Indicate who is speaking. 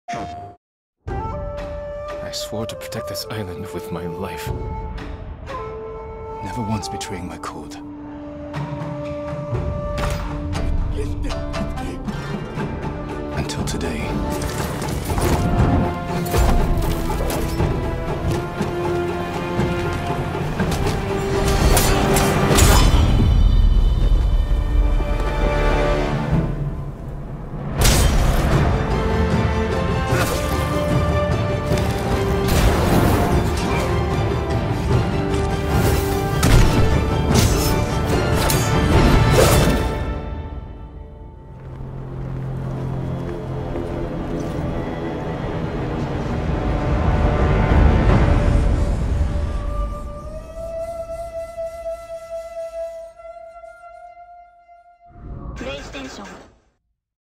Speaker 1: I swore to protect this island with my life.
Speaker 2: Never once betraying my code.